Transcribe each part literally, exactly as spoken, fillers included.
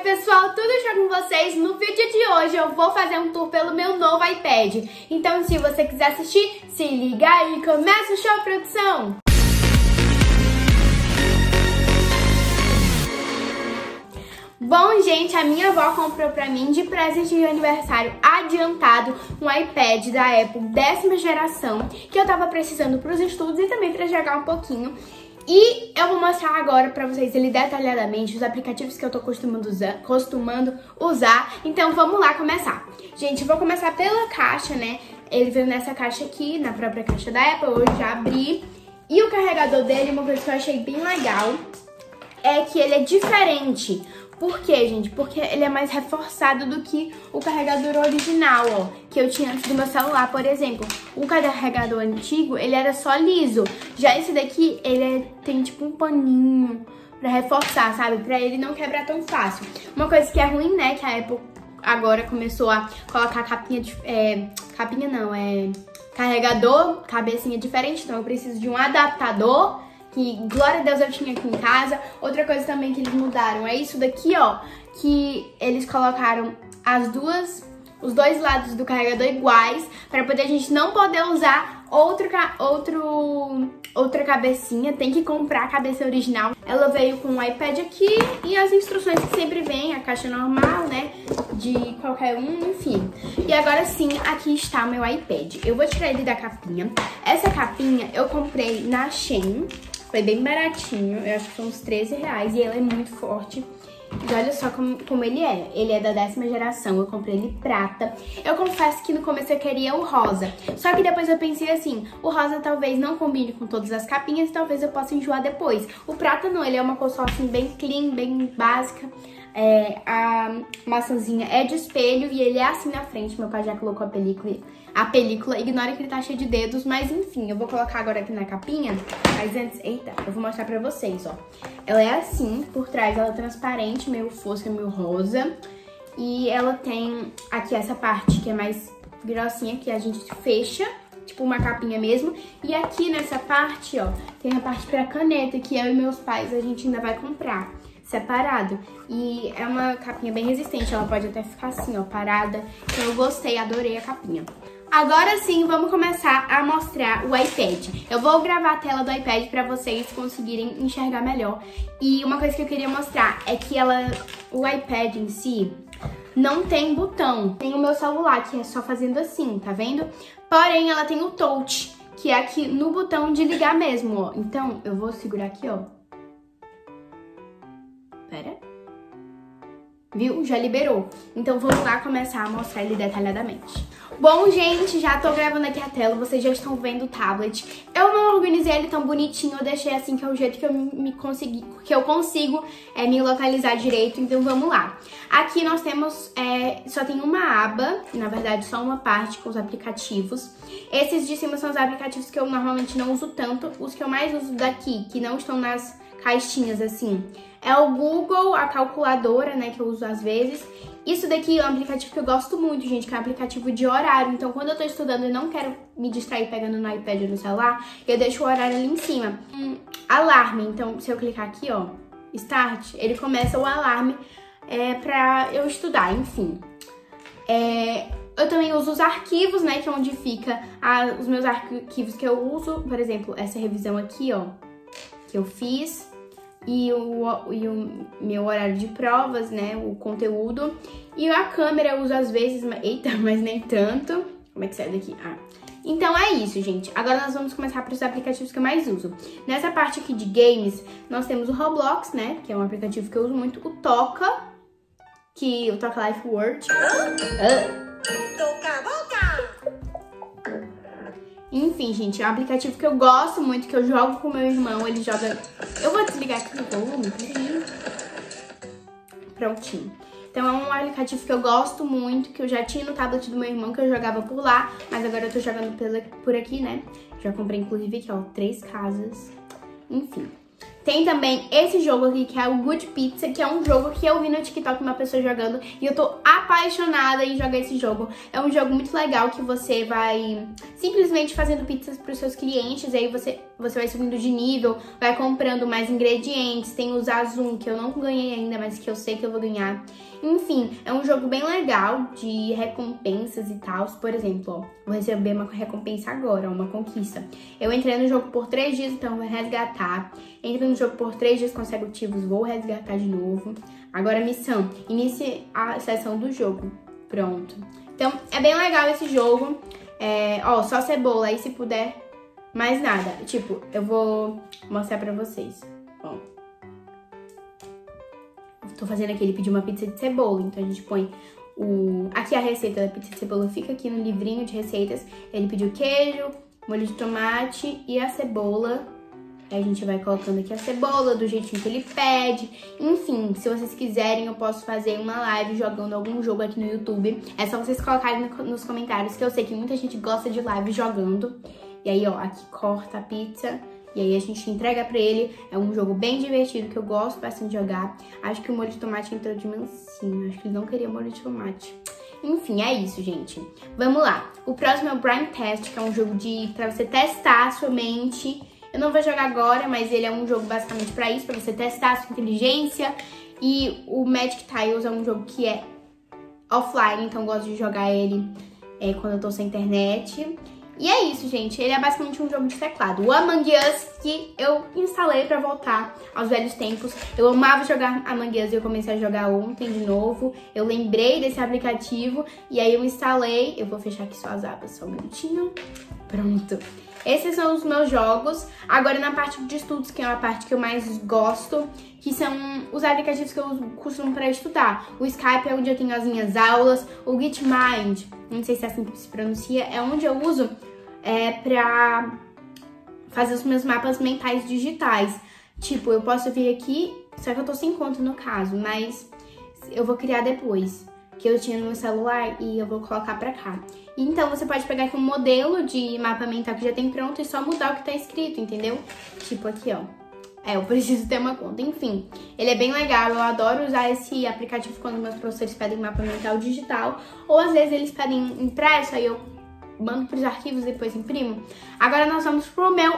pessoal, tudo já com vocês? No vídeo de hoje eu vou fazer um tour pelo meu novo iPad. Então se você quiser assistir, se liga aí, começa o show, produção! Bom, gente, a minha avó comprou pra mim de presente de aniversário adiantado um iPad da Apple décima geração, que eu tava precisando pros estudos e também pra jogar um pouquinho. E eu vou mostrar agora pra vocês ele detalhadamente os aplicativos que eu tô costumando usar, costumando usar. Então vamos lá começar. Gente, eu vou começar pela caixa, né? Ele veio nessa caixa aqui, na própria caixa da Apple, eu já abri. E o carregador dele, uma coisa que eu achei bem legal, é que ele é diferente. Por quê, gente? Porque ele é mais reforçado do que o carregador original, ó, que eu tinha antes do meu celular, por exemplo. O carregador antigo, ele era só liso. Já esse daqui, ele é, tem tipo um paninho pra reforçar, sabe? Pra ele não quebrar tão fácil. Uma coisa que é ruim, né, que a Apple agora começou a colocar capinha, de, é, capinha não, é carregador, cabecinha diferente, então eu preciso de um adaptador, que, glória a Deus, eu tinha aqui em casa. Outra coisa também que eles mudaram é isso daqui, ó, que eles colocaram as duas, os dois lados do carregador iguais, para poder a gente não poder usar outro, outro, outra cabecinha, tem que comprar a cabeça original. Ela veio com o iPad aqui e as instruções que sempre vem, a caixa normal, né, de qualquer um, enfim. E agora sim, aqui está o meu iPad. Eu vou tirar ele da capinha. Essa capinha eu comprei na Shein. Foi bem baratinho, eu acho que foi uns treze reais e ele é muito forte. E olha só como, como ele é. Ele é da décima geração, eu comprei ele prata. Eu confesso que no começo eu queria o rosa. Só que depois eu pensei assim, o rosa talvez não combine com todas as capinhas e talvez eu possa enjoar depois. O prata não, ele é uma cor só assim bem clean, bem básica. É, a maçãzinha é de espelho e ele é assim na frente. Meu pai já colocou a película, a película. Ignora que ele tá cheio de dedos, mas enfim, eu vou colocar agora aqui na capinha. Mas antes, eita, eu vou mostrar pra vocês, ó. Ela é assim, por trás ela é transparente, meio fosca, meio rosa. E ela tem aqui essa parte que é mais grossinha, que a gente fecha, tipo uma capinha mesmo. E aqui nessa parte, ó, tem a parte pra caneta, que eu e meus pais a gente ainda vai comprar separado. E é uma capinha bem resistente, ela pode até ficar assim, ó, parada. Então eu gostei, adorei a capinha. Agora sim, vamos começar a mostrar o iPad. Eu vou gravar a tela do iPad pra vocês conseguirem enxergar melhor. E uma coisa que eu queria mostrar é que ela, o iPad em si não tem botão. Tem o meu celular, que é só fazendo assim, tá vendo? Porém, ela tem o touch, que é aqui no botão de ligar mesmo, ó. Então, eu vou segurar aqui, ó. Pera. Viu? Já liberou. Então vamos lá começar a mostrar ele detalhadamente. Bom, gente, já tô gravando aqui a tela, vocês já estão vendo o tablet. Eu não organizei ele tão bonitinho, eu deixei assim, que é o jeito que eu me consegui, que eu consigo é, me localizar direito, então vamos lá. Aqui nós temos, é, só tem uma aba, na verdade só uma parte com os aplicativos. Esses de cima são os aplicativos que eu normalmente não uso tanto, os que eu mais uso daqui, que não estão nas caixinhas assim, é o Google, a calculadora, né, que eu uso às vezes. Isso daqui é um aplicativo que eu gosto muito, gente, que é um aplicativo de horário. Então, quando eu tô estudando e não quero me distrair pegando no iPad ou no celular, eu deixo o horário ali em cima. Um alarme, então, se eu clicar aqui, ó, Start, ele começa o alarme é, pra eu estudar, enfim. É, eu também uso os arquivos, né, que é onde fica a, os meus arquivos que eu uso. Por exemplo, essa revisão aqui, ó, que eu fiz. E o, e o meu horário de provas, né, o conteúdo. E a câmera eu uso às vezes, mas, eita, mas nem tanto. Como é que sai daqui? Ah. Então é isso, gente. Agora nós vamos começar para os aplicativos que eu mais uso. Nessa parte aqui de games, nós temos o Roblox, né, que é um aplicativo que eu uso muito. O Toca, que o Toca Life World. Ah. Toca, volta! Enfim, gente, é um aplicativo que eu gosto muito, que eu jogo com meu irmão, ele joga... Eu vou desligar aqui o volume, peraí. Prontinho. Então é um aplicativo que eu gosto muito, que eu já tinha no tablet do meu irmão, que eu jogava por lá, mas agora eu tô jogando pela, por aqui, né? Já comprei, inclusive, aqui, ó, três casas. Enfim. Tem também esse jogo aqui, que é o Good Pizza, que é um jogo que eu vi no TikTok uma pessoa jogando e eu tô apaixonada em jogar esse jogo. É um jogo muito legal que você vai simplesmente fazendo pizzas pros seus clientes, e aí você você vai subindo de nível, vai comprando mais ingredientes, tem o Zazum, que eu não ganhei ainda, mas que eu sei que eu vou ganhar. Enfim, é um jogo bem legal de recompensas e tal. Por exemplo, ó, vou receber uma recompensa agora, uma conquista. Eu entrei no jogo por três dias, então vou resgatar. Entrei no jogo por três dias consecutivos, vou resgatar de novo. Agora, missão, inicie a sessão do jogo. Pronto. Então, é bem legal esse jogo. É, ó, só cebola, aí se puder... Mais nada, tipo, eu vou mostrar pra vocês, ó. Tô fazendo aqui, ele pediu uma pizza de cebola, então a gente põe o... Aqui a receita da pizza de cebola fica aqui no livrinho de receitas. Ele pediu queijo, molho de tomate e a cebola. Aí a gente vai colocando aqui a cebola do jeitinho que ele pede. Enfim, se vocês quiserem, eu posso fazer uma live jogando algum jogo aqui no YouTube. É só vocês colocarem nos comentários, que eu sei que muita gente gosta de live jogando. E aí, ó, aqui corta a pizza e aí a gente entrega pra ele. É um jogo bem divertido, que eu gosto bastante de jogar. Acho que o molho de tomate entrou de mansinho. Acho que ele não queria molho de tomate. Enfim, é isso, gente. Vamos lá. O próximo é o Brain Test, que é um jogo de pra você testar a sua mente. Eu não vou jogar agora, mas ele é um jogo basicamente pra isso, pra você testar a sua inteligência. E o Magic Tiles é um jogo que é offline, então eu gosto de jogar ele é, quando eu tô sem internet. E é isso, gente. Ele é basicamente um jogo de teclado. O Among Us, que eu instalei pra voltar aos velhos tempos. Eu amava jogar Among Us e eu comecei a jogar ontem de novo. Eu lembrei desse aplicativo e aí eu instalei. Eu vou fechar aqui só as abas, só um minutinho. Pronto. Esses são os meus jogos. Agora na parte de estudos, que é a parte que eu mais gosto, que são os aplicativos que eu costumo para estudar. O Skype é onde eu tenho as minhas aulas. O Gitmind, não sei se é assim que se pronuncia, é onde eu uso é, pra fazer os meus mapas mentais digitais. Tipo, eu posso vir aqui, só que eu tô sem conta no caso, mas eu vou criar depois, que eu tinha no meu celular e eu vou colocar pra cá. Então, você pode pegar aqui um modelo de mapa mental que já tem pronto e só mudar o que tá escrito, entendeu? Tipo aqui, ó. É, eu preciso ter uma conta. Enfim, ele é bem legal. Eu adoro usar esse aplicativo quando meus professores pedem mapa mental digital. Ou às vezes eles pedem impresso, aí eu mando pros arquivos e depois imprimo. Agora nós vamos pro meu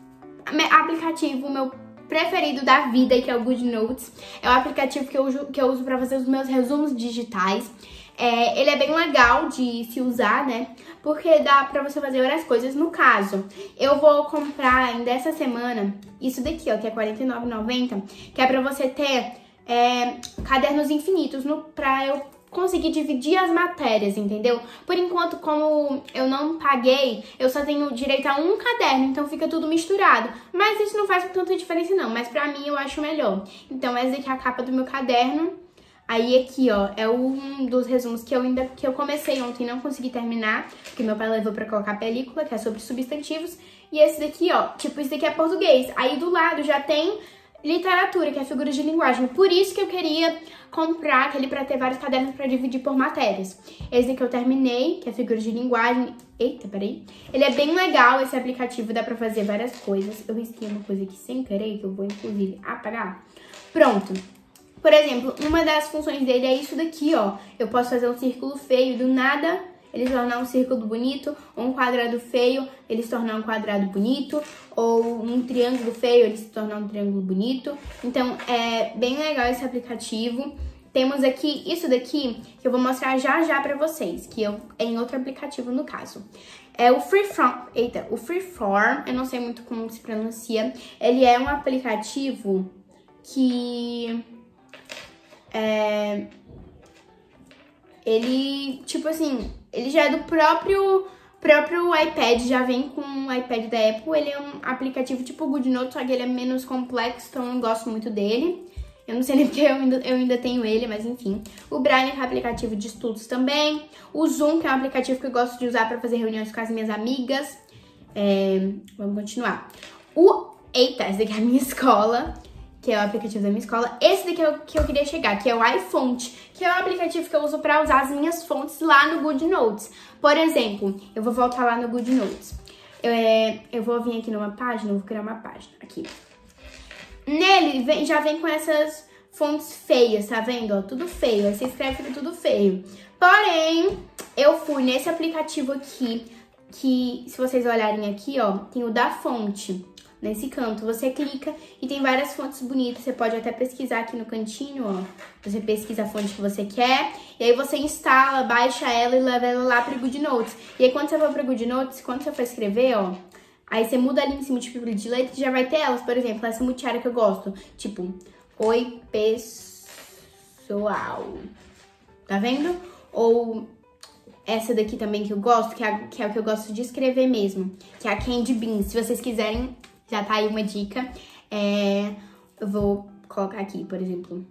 aplicativo, o meu preferido da vida, que é o GoodNotes. É o aplicativo que eu uso, que eu uso pra fazer os meus resumos digitais. É, ele é bem legal de se usar, né? Porque dá pra você fazer várias coisas. No caso, eu vou comprar ainda essa semana isso daqui, ó, que é quarenta e nove reais e noventa centavos, que é pra você ter é, cadernos infinitos no, pra eu conseguir dividir as matérias, entendeu? Por enquanto, como eu não paguei, eu só tenho direito a um caderno, então fica tudo misturado. Mas isso não faz tanta diferença não, mas pra mim eu acho melhor. Então essa daqui é a capa do meu caderno. Aí aqui, ó, é um dos resumos que eu ainda que eu comecei ontem e não consegui terminar, porque meu pai levou pra colocar película, que é sobre substantivos. E esse daqui, ó, tipo, esse daqui é português. Aí do lado já tem literatura, que é figuras de linguagem. Por isso que eu queria comprar aquele pra ter vários cadernos pra dividir por matérias. Esse daqui eu terminei, que é figuras de linguagem. Eita, peraí. Ele é bem legal, esse aplicativo, dá pra fazer várias coisas. Eu risquei uma coisa aqui sem querer, que eu vou, inclusive, apagar. Pronto. Por exemplo, uma das funções dele é isso daqui, ó. Eu posso fazer um círculo feio do nada, ele se tornar um círculo bonito, ou um quadrado feio, ele se tornar um quadrado bonito, ou um triângulo feio, ele se tornar um triângulo bonito. Então, é bem legal esse aplicativo. Temos aqui isso daqui, que eu vou mostrar já já pra vocês, que eu, é em outro aplicativo no caso. É o Freeform, eita, o Freeform, eu não sei muito como se pronuncia. Ele é um aplicativo que... É, ele, tipo assim, ele já é do próprio, próprio iPad, já vem com o iPad da Apple. Ele é um aplicativo tipo o GoodNotes, só que ele é menos complexo, então eu não gosto muito dele. Eu não sei nem porque eu ainda, eu ainda tenho ele, mas enfim. O Braille, que é um aplicativo de estudos também. O Zoom, que é um aplicativo que eu gosto de usar para fazer reuniões com as minhas amigas. É, vamos continuar. O Eita, esse daqui é a minha escola, que é o aplicativo da minha escola. Esse daqui é o que eu queria chegar, que é o iFont, que é o aplicativo que eu uso para usar as minhas fontes lá no GoodNotes. Por exemplo, eu vou voltar lá no GoodNotes. Eu, é, eu vou vir aqui numa página, eu vou criar uma página aqui. Nele vem, já vem com essas fontes feias, tá vendo? Ó, tudo feio, aí você escreve tudo feio. Porém, eu fui nesse aplicativo aqui, que se vocês olharem aqui, ó, tem o da fonte. nesse canto. Você clica e tem várias fontes bonitas. Você pode até pesquisar aqui no cantinho, ó. Você pesquisa a fonte que você quer. E aí você instala, baixa ela e leva ela lá pro GoodNotes. E aí quando você for pro GoodNotes, quando você for escrever, ó, aí você muda ali em cima de tipo de letra e já vai ter elas. Por exemplo, essa mutiara que eu gosto. Tipo, oi, pessoal. Tá vendo? Ou essa daqui também que eu gosto, que é, que é o que eu gosto de escrever mesmo, que é a Candy Beans. Se vocês quiserem, já tá aí uma dica. É, eu vou colocar aqui, por exemplo.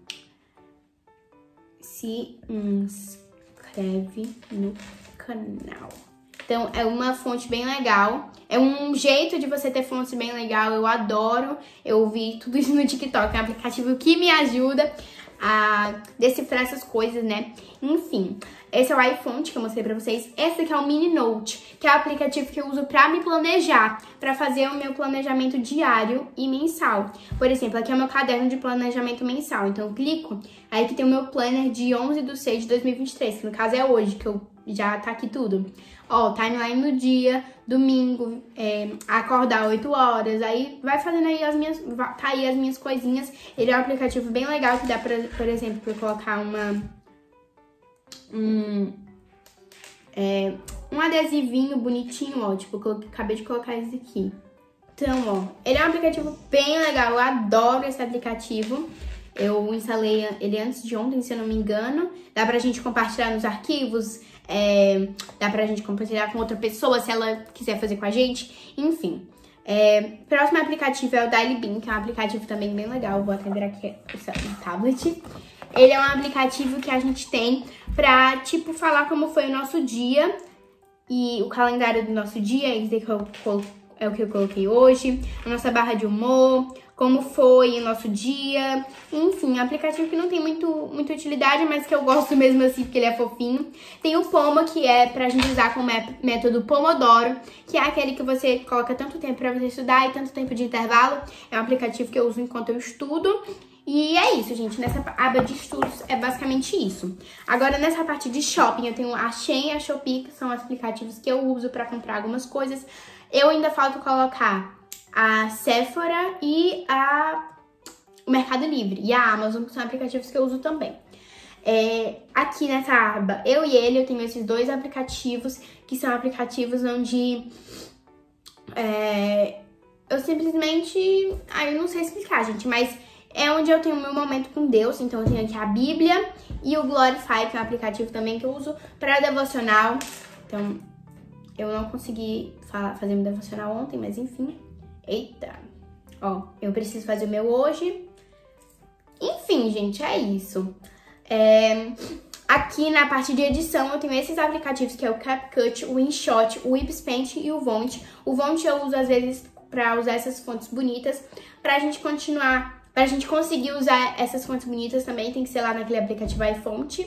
Se inscreve no canal. Então, é uma fonte bem legal. É um jeito de você ter fontes bem legal. Eu adoro. Eu vi tudo isso no TikTok. É um aplicativo que me ajuda a decifrar essas coisas, né? Enfim, esse é o iFont que eu mostrei pra vocês. Esse aqui é o Mini Note, que é o aplicativo que eu uso pra me planejar, pra fazer o meu planejamento diário e mensal. Por exemplo, aqui é o meu caderno de planejamento mensal. Então eu clico, aí que tem o meu planner de onze de seis de dois mil e vinte e três, que no caso é hoje, que eu já tá aqui tudo. Ó, timeline no dia, domingo, é, acordar oito horas, aí vai fazendo aí as minhas, tá aí as minhas coisinhas. Ele é um aplicativo bem legal que dá pra, por exemplo, pra eu colocar uma, um, é, um adesivinho bonitinho, ó, tipo, eu acabei de colocar esse aqui. Então, ó, ele é um aplicativo bem legal, eu adoro esse aplicativo. Eu instalei ele antes de ontem, se eu não me engano. Dá pra gente compartilhar nos arquivos, é, dá pra gente compartilhar com outra pessoa se ela quiser fazer com a gente. Enfim. É, próximo aplicativo é o Daily Bean, que é um aplicativo também bem legal. Vou atender aqui o tablet. Ele é um aplicativo que a gente tem pra, tipo, falar como foi o nosso dia. E o calendário do nosso dia, esse que eu, é o que eu coloquei hoje. A nossa barra de humor, como foi o nosso dia, enfim, um aplicativo que não tem muito, muita utilidade, mas que eu gosto mesmo assim, porque ele é fofinho. Tem o Pomo, que é pra gente usar com o método Pomodoro, que é aquele que você coloca tanto tempo pra você estudar e tanto tempo de intervalo. É um aplicativo que eu uso enquanto eu estudo. E é isso, gente, nessa aba de estudos é basicamente isso. Agora, nessa parte de shopping, eu tenho a Shein e a Shopee, que são aplicativos que eu uso pra comprar algumas coisas. Eu ainda falta colocar a Sephora e a o Mercado Livre e a Amazon, que são aplicativos que eu uso também. É, aqui nessa aba, eu e ele, eu tenho esses dois aplicativos, que são aplicativos onde é, eu simplesmente... Ah, eu não sei explicar, gente, mas é onde eu tenho o meu momento com Deus. Então eu tenho aqui a Bíblia e o Glorify, que é um aplicativo também que eu uso para devocional. Então, eu não consegui fazer meu devocional ontem, mas enfim... Eita, ó, eu preciso fazer o meu hoje. Enfim, gente, é isso. É, aqui na parte de edição eu tenho esses aplicativos que é o CapCut, o InShot, o Whipspaint e o Vont. O Vont eu uso às vezes pra usar essas fontes bonitas, pra gente continuar, pra gente conseguir usar essas fontes bonitas também, tem que ser lá naquele aplicativo iFont.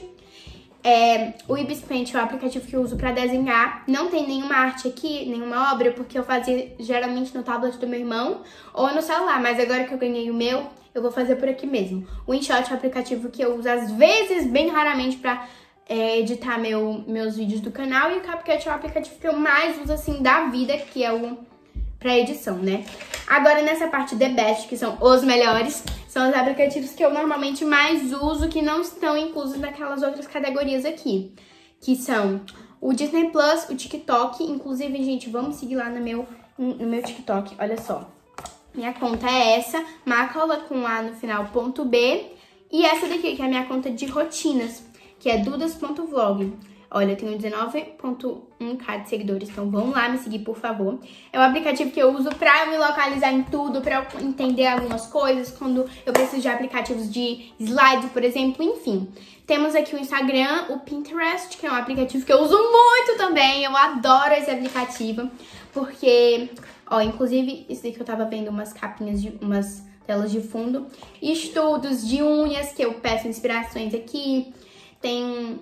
É, o Whipspaint é o aplicativo que eu uso pra desenhar. Não tem nenhuma arte aqui, nenhuma obra, porque eu fazia geralmente no tablet do meu irmão ou no celular, mas agora que eu ganhei o meu, eu vou fazer por aqui mesmo. O InShot é o aplicativo que eu uso às vezes, bem raramente, pra é, editar meu, meus vídeos do canal. E o CapCut é o aplicativo que eu mais uso, assim, da vida, que é o pra edição, né? Agora, nessa parte The Best, que são os melhores, são os aplicativos que eu normalmente mais uso, que não estão inclusos naquelas outras categorias aqui, que são o Disney Plus, o TikTok. Inclusive, gente, vamos seguir lá no meu, no meu TikTok, olha só. Minha conta é essa, Macola com A no final, ponto B. E essa daqui, que é a minha conta de rotinas, que é dudas ponto vlog. Olha, eu tenho dezenove ponto um k de seguidores, então vão lá me seguir, por favor. É um aplicativo que eu uso pra me localizar em tudo, pra eu entender algumas coisas, quando eu preciso de aplicativos de slides, por exemplo, enfim. Temos aqui o Instagram, o Pinterest, que é um aplicativo que eu uso muito também. Eu adoro esse aplicativo, porque, ó, inclusive, esse daqui eu tava vendo umas capinhas, de umas telas de fundo. Estudos de unhas, que eu peço inspirações aqui. Tem...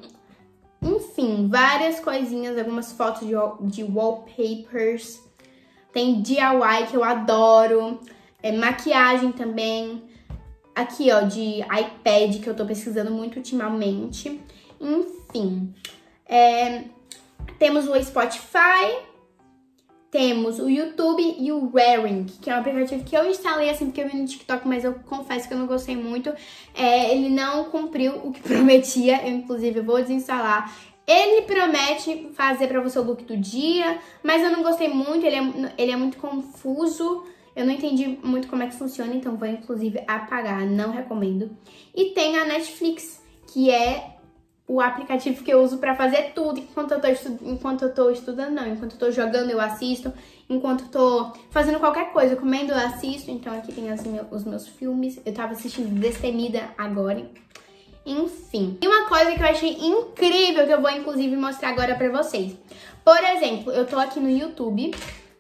Enfim, várias coisinhas, algumas fotos de, de wallpapers. Tem D I Y, que eu adoro. É, maquiagem também. Aqui, ó, de iPad, que eu tô pesquisando muito ultimamente. Enfim. É, temos o Spotify, temos o YouTube e o Raring, que é um aplicativo que eu instalei assim porque eu vi no TikTok, mas eu confesso que eu não gostei muito. É, ele não cumpriu o que prometia, eu inclusive vou desinstalar. Ele promete fazer pra você o look do dia, mas eu não gostei muito, ele é, ele é muito confuso. Eu não entendi muito como é que funciona, então vou inclusive apagar, não recomendo. E tem a Netflix, que é o aplicativo que eu uso pra fazer tudo, enquanto eu tô, estu... enquanto eu tô estudando, não, enquanto eu tô jogando eu assisto, enquanto eu tô fazendo qualquer coisa, comendo eu assisto. Então aqui tem as me... os meus filmes, eu tava assistindo Destemida agora, enfim. E uma coisa que eu achei incrível, que eu vou inclusive mostrar agora pra vocês. Por exemplo, eu tô aqui no YouTube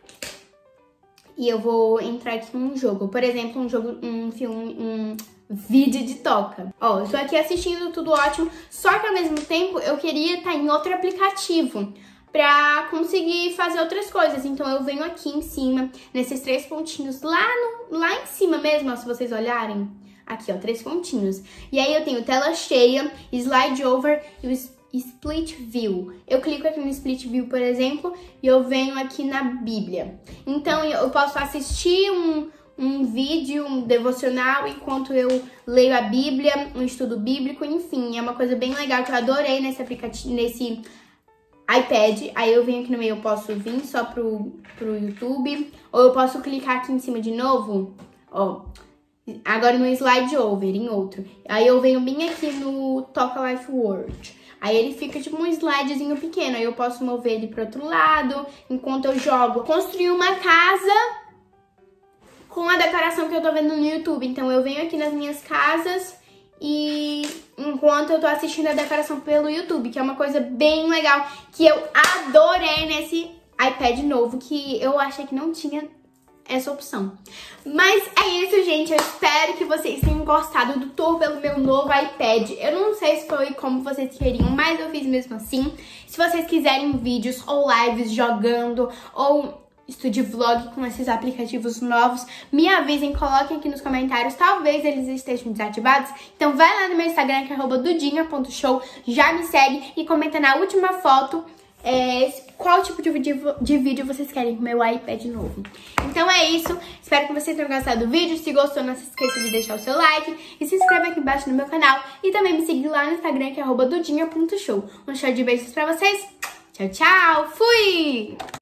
e eu vou entrar aqui num jogo, por exemplo, um jogo, um filme, um vídeo de toca. Ó, eu estou aqui assistindo, tudo ótimo, só que ao mesmo tempo eu queria estar em outro aplicativo pra conseguir fazer outras coisas. Então eu venho aqui em cima, nesses três pontinhos, lá, no, lá em cima mesmo, ó, se vocês olharem. Aqui, ó, três pontinhos. E aí eu tenho tela cheia, slide over e o split view. Eu clico aqui no split view, por exemplo, e eu venho aqui na Bíblia. Então eu posso assistir um... um vídeo, um devocional, enquanto eu leio a Bíblia, um estudo bíblico, enfim, é uma coisa bem legal que eu adorei nesse aplicativo, nesse iPad. Aí eu venho aqui no meio, eu posso vir só pro, pro YouTube, ou eu posso clicar aqui em cima de novo, ó, agora no slide over, em outro. Aí eu venho bem aqui no Toca Life Word. Aí ele fica tipo um slidezinho pequeno, aí eu posso mover ele pro outro lado, enquanto eu jogo. Construir uma casa com a decoração que eu tô vendo no YouTube. Então eu venho aqui nas minhas casas e enquanto eu tô assistindo a decoração pelo YouTube, que é uma coisa bem legal, que eu adorei nesse iPad novo, que eu achei que não tinha essa opção. Mas é isso, gente. Eu espero que vocês tenham gostado do tour pelo meu novo iPad. Eu não sei se foi como vocês queriam, mas eu fiz mesmo assim. Se vocês quiserem vídeos ou lives jogando ou estude vlog com esses aplicativos novos, me avisem, coloquem aqui nos comentários, talvez eles estejam desativados. Então vai lá no meu Instagram, que é arroba dudinha ponto show, já me segue e comenta na última foto é, qual tipo de vídeo, de vídeo vocês querem com o meu iPad novo. Então é isso, espero que vocês tenham gostado do vídeo. Se gostou, não se esqueça de deixar o seu like e se inscreva aqui embaixo no meu canal e também me seguir lá no Instagram, que é arroba dudinha ponto show. Um show de beijos pra vocês, tchau, tchau, fui!